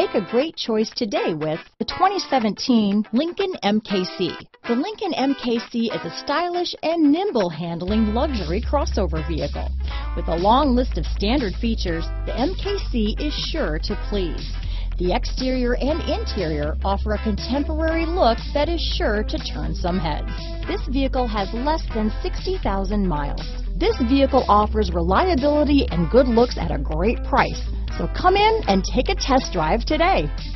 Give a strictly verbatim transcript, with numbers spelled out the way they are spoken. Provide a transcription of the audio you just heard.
Make a great choice today with the twenty seventeen Lincoln M K C. The Lincoln M K C is a stylish and nimble handling luxury crossover vehicle. With a long list of standard features, the M K C is sure to please. The exterior and interior offer a contemporary look that is sure to turn some heads. This vehicle has less than sixty thousand miles. This vehicle offers reliability and good looks at a great price. So come in and take a test drive today.